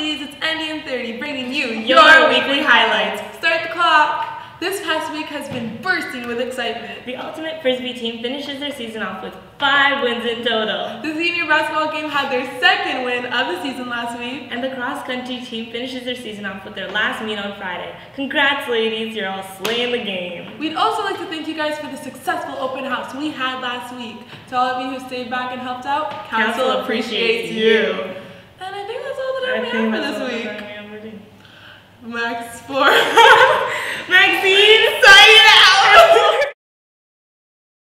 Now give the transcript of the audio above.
ladies, it's Andy and 30 bringing you your weekly highlights. Start the clock. This past week has been bursting with excitement. The Ultimate Frisbee team finishes their season off with 5 wins in total. The senior basketball game had their second win of the season last week. And the cross-country team finishes their season off with their last meet on Friday. Congrats, ladies, you're all slaying the game. We'd also like to thank you guys for the successful open house we had last week. To all of you who stayed back and helped out, Council appreciates you. And I think that's all that I have for this week. Max 4.